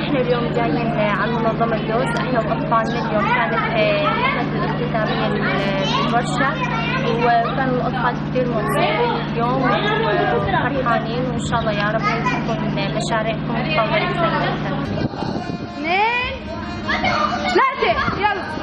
احنا اليوم جايين على المنظمة الدوس، احنا واطفالنا اليوم كانت حفلة الاختتامية للورشة، وكانوا الاطفال كثير مبسوطين اليوم وفرحانين، وان شاء الله يا رب تكون مشاريعكم متطورة سنة. 2 3 يلا.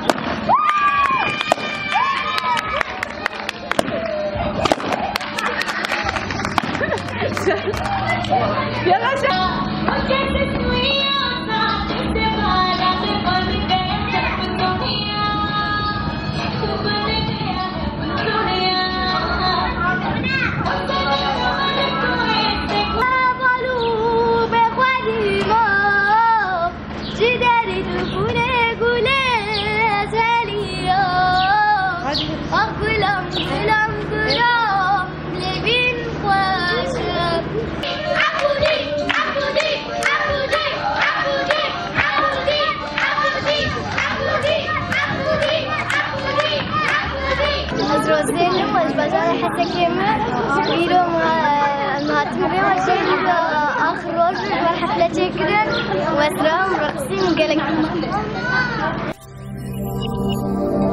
روزيلو والبازار حتى كمان بيرو ما تمري وشيء آخر روز والحفلة كده وأسرهم رقصين وقلق.